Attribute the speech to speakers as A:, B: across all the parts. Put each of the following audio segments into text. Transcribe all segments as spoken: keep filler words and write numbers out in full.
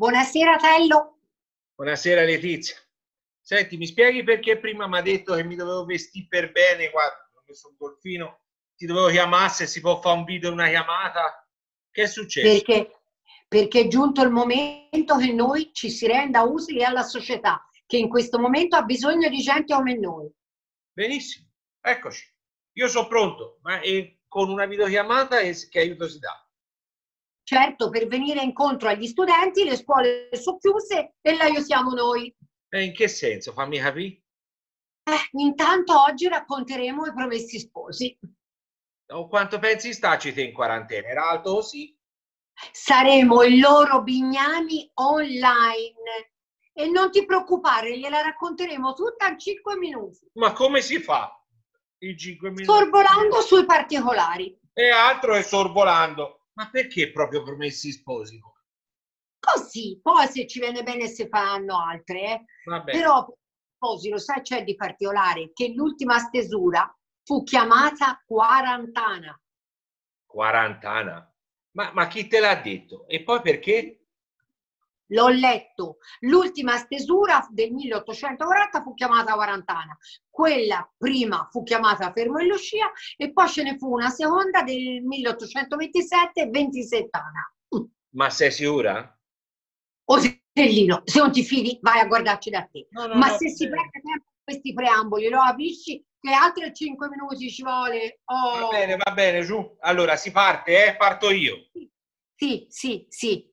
A: Buonasera Tello.
B: Buonasera Letizia. Senti, mi spieghi perché prima mi ha detto che mi dovevo vestire per bene? Guarda, ho messo un golfino, ti dovevo chiamare, se si può fare un video, una chiamata. Che è successo?
A: Perché, perché è giunto il momento che noi ci si renda utili alla società, che in questo momento ha bisogno di gente come noi.
B: Benissimo, eccoci. Io sono pronto, ma e con una videochiamata e che aiuto si dà?
A: Certo, per venire incontro agli studenti, le scuole sono chiuse e l'aiutiamo noi.
B: E in che senso? Fammi capire.
A: Eh, intanto oggi racconteremo i promessi sposi.
B: O quanto pensi starci te in quarantena? Era alto così?
A: Saremo i loro bignami online. E non ti preoccupare, gliela racconteremo tutta in cinque minuti.
B: Ma come si fa? In cinque minuti?
A: Sorvolando sui particolari.
B: E altro è sorvolando. Ma perché proprio promessi sposi?
A: Così, poi se ci viene bene si faranno altre, eh.
B: Vabbè.
A: Però sposi, lo sai c'è di particolare che l'ultima stesura fu chiamata quarantana.
B: Quarantana? Ma, ma chi te l'ha detto? E poi perché?
A: L'ho letto, l'ultima stesura del milleottocentoquaranta fu chiamata quarantana, quella prima fu chiamata Fermo e Lucia e poi ce ne fu una seconda del milleottocentoventisette ventisettana.
B: Ma sei sicura?
A: O Sellino, se non ti fidi vai a guardarci da te.
B: No, no,
A: Ma
B: no,
A: se si
B: bene.
A: perde tempo in questi preamboli, lo capisci che altri cinque minuti ci vuole. Oh.
B: Va bene, va bene, giù. Allora si parte, eh? Parto io.
A: Sì, sì, sì.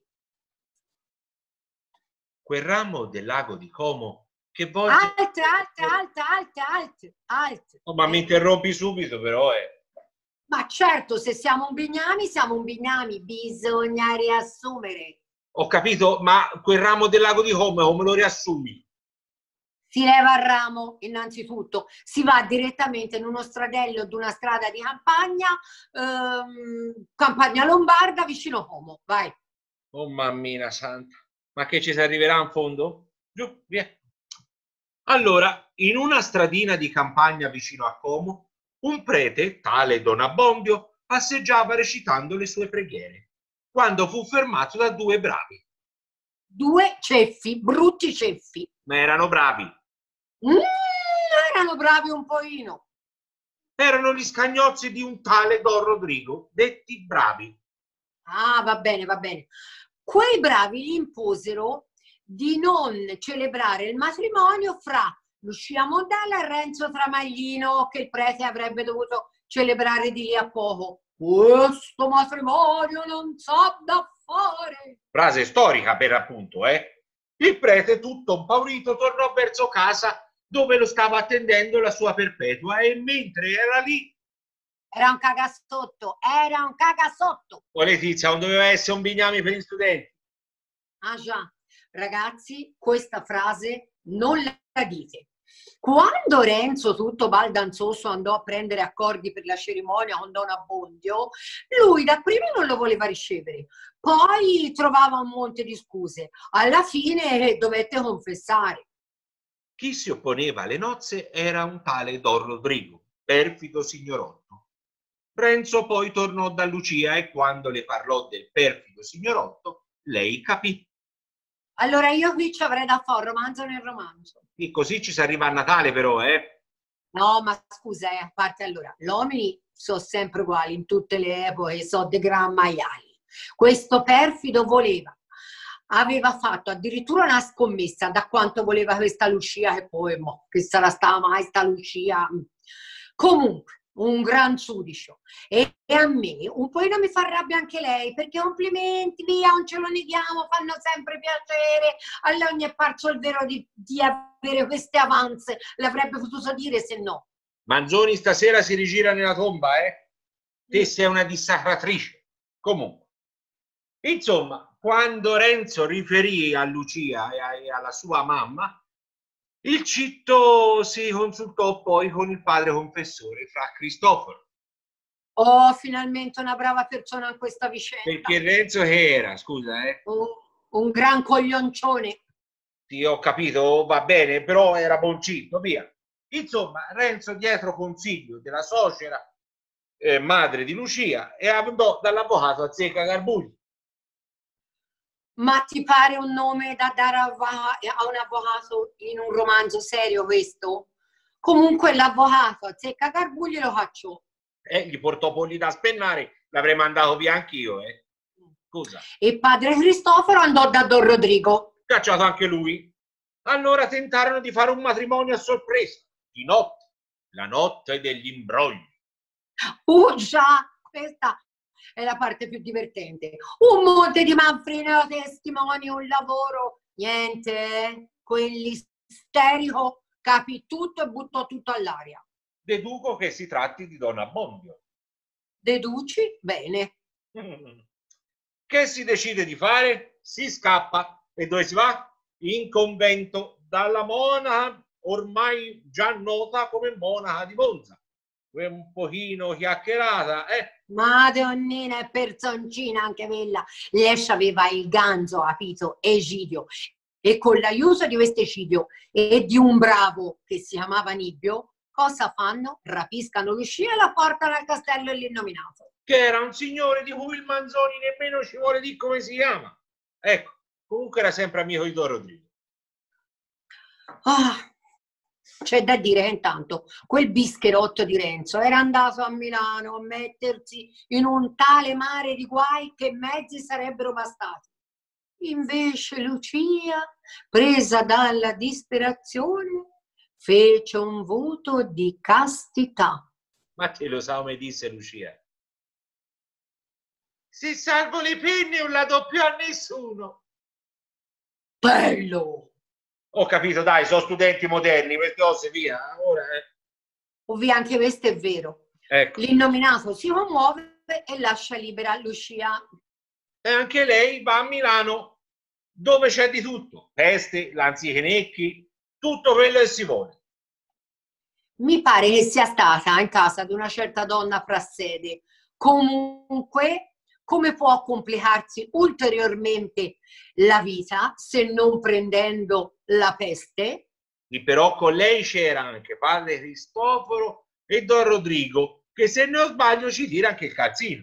B: Quel ramo del lago di Como che volge...
A: Alt, alt, alt, alt, alt, alt.
B: Oh, ma mi interrompi subito però, eh.
A: Ma certo, se siamo un bignami, siamo un bignami, bisogna riassumere.
B: Ho capito, ma quel ramo del lago di Como come lo riassumi?
A: Si leva il ramo, innanzitutto, si va direttamente in uno stradello di una strada di campagna, ehm, campagna lombarda, vicino Como, vai.
B: Oh mammina santa, ma che ci si arriverà in fondo? Giù, via. Allora, in una stradina di campagna vicino a Como, un prete, tale Don Abbondio, passeggiava recitando le sue preghiere, quando fu fermato da due bravi.
A: Due ceffi, brutti ceffi.
B: Ma erano bravi.
A: Mm, erano bravi un pochino.
B: Erano gli scagnozzi di un tale Don Rodrigo, detti bravi.
A: Ah, va bene, va bene. Quei bravi gli imposero di non celebrare il matrimonio fra Lucia Montella e Renzo Tramaglino, che il prete avrebbe dovuto celebrare di lì a poco. Questo matrimonio non sa da fare.
B: Frase storica per appunto, eh? Il prete, tutto impaurito, tornò verso casa dove lo stava attendendo la sua perpetua e mentre era lì...
A: Era un cagasotto, era un cagasotto.
B: Oh Letizia, non doveva essere un bignami per gli studenti?
A: Ah già, ragazzi, questa frase non la dite. Quando Renzo, tutto baldanzoso, andò a prendere accordi per la cerimonia con Don Abbondio, lui dapprima non lo voleva ricevere, poi trovava un monte di scuse. Alla fine dovette confessare.
B: Chi si opponeva alle nozze era un tale Don Rodrigo, perfido signorotto. Renzo poi tornò da Lucia e quando le parlò del perfido signorotto, lei capì.
A: Allora io qui ci avrei da fare romanzo nel romanzo.
B: E così ci si arriva a Natale però, eh?
A: No, ma scusa, eh, a parte allora, gli uomini sono sempre uguali in tutte le epoche, sono dei gran maiali. Questo perfido voleva, aveva fatto addirittura una scommessa da quanto voleva questa Lucia, che poi, mo, che sarà stata mai sta Lucia. Comunque, un gran giudice. E, e a me un po' mi fa rabbia anche lei, perché complimenti, via, non ce lo neghiamo, fanno sempre piacere. A lei non è parso il vero di, di avere queste avanze, l'avrebbe potuto dire se no.
B: Manzoni stasera si rigira nella tomba, eh? Te sei una dissacratrice. Comunque. Insomma, quando Renzo riferì a Lucia e alla sua mamma, il citto si consultò poi con il padre confessore, fra Cristoforo.
A: Oh, finalmente una brava persona in questa vicenda.
B: Perché Renzo che era, scusa, eh?
A: Un, un gran coglioncione.
B: Sì, ho capito, va bene, però era boncino, via. Insomma, Renzo dietro consiglio della suocera eh, madre di Lucia e andò dall'avvocato a Zecca Garbugli.
A: Ma ti pare un nome da dare a un avvocato in un romanzo serio questo? Comunque l'avvocato azzecca Carbugli lo cacciò.
B: Eh, gli portò polli da spennare, l'avrei mandato via anch'io, eh. Scusa.
A: E padre Cristoforo andò da Don Rodrigo.
B: Cacciato anche lui. Allora tentarono di fare un matrimonio a sorpresa, di notte, la notte degli imbrogli.
A: Uh già, questa è la parte più divertente. Un monte di manfrine, testimoni, un lavoro, niente, quell'isterico capì tutto e buttò tutto all'aria.
B: Deduco che si tratti di Don Abbondio.
A: Deduci? Bene.
B: Mm. Che si decide di fare? Si scappa. E dove si va? In convento, dalla monaca ormai già nota come monaca di Monza. Un pochino chiacchierata, eh?
A: Madonnina e personcina anche quella. Lei aveva il ganzo, capito, Egidio. E con l'aiuto di questo Egidio e di un bravo che si chiamava Nibbio, cosa fanno? Rapiscano Lucia e la portano al castello dell'innominato.
B: Che era un signore di cui il Manzoni nemmeno ci vuole dire come si chiama. Ecco, comunque era sempre amico di Don Rodrigo.
A: Ah, c'è da dire che intanto quel bischerotto di Renzo era andato a Milano a mettersi in un tale mare di guai che mezzi sarebbero bastati. Invece Lucia, presa dalla disperazione, fece un voto di castità.
B: Ma te lo sa come disse Lucia? Se salvo le penne non la do più a nessuno.
A: Bello!
B: Ho capito, dai, sono studenti moderni, queste cose via. Ora, eh.
A: Ovvio, anche questo è vero.
B: Ecco.
A: L'innominato si commuove e lascia libera Lucia.
B: E anche lei va a Milano, dove c'è di tutto. Peste, lanzichenecchi, tutto quello che si vuole.
A: Mi pare che sia stata in casa di una certa donna Prassede. Comunque, come può complicarsi ulteriormente la vita se non prendendo la peste?
B: E però con lei c'era anche padre Cristoforo e Don Rodrigo, che se non sbaglio ci tira anche il calzino.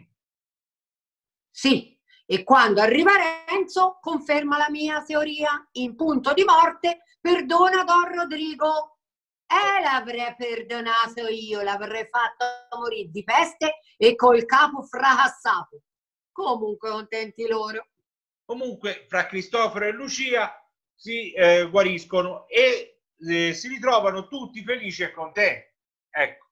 A: Sì, e quando arriva Renzo conferma la mia teoria, in punto di morte perdona Don Rodrigo. E l'avrei perdonato io, l'avrei fatto morire di peste e col capo fracassato. Comunque contenti loro.
B: Comunque fra Cristoforo e Lucia si eh, guariscono e eh, si ritrovano tutti felici e contenti. Ecco.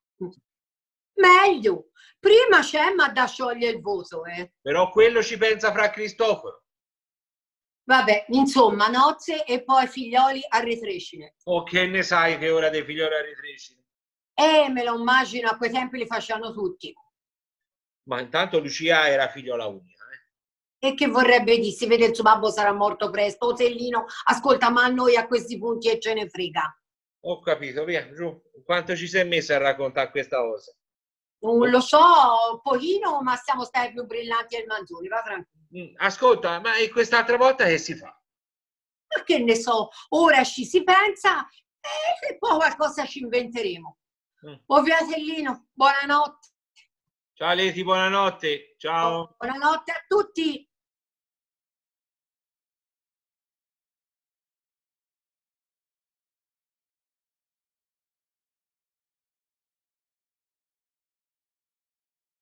A: Meglio, prima c'è ma da sciogliere il voto, eh.
B: Però quello ci pensa fra Cristoforo.
A: Vabbè, insomma, nozze e poi figlioli a ritrescine.
B: O che ne sai che ora dei figlioli a ritrescine?
A: Eh, me lo immagino, a quei tempi li facevano tutti.
B: Ma intanto Lucia era figliola unica. Eh?
A: E che vorrebbe dire? Si vede il suo babbo sarà morto presto. Otellino, ascolta, ma a noi a questi punti e ce ne frega.
B: Ho capito, via, giù. Quanto ci sei messo a raccontare questa cosa?
A: Non lo so, un pochino, ma siamo stati più brillanti del Manzoni, va tranquillo.
B: Mm, ascolta, ma e quest'altra volta che si fa?
A: Ma che ne so, ora ci si pensa e poi qualcosa ci inventeremo. Mm. Ovvio Tellino, buonanotte.
B: Ciao Leti, buonanotte. Ciao.
A: Buonanotte a tutti.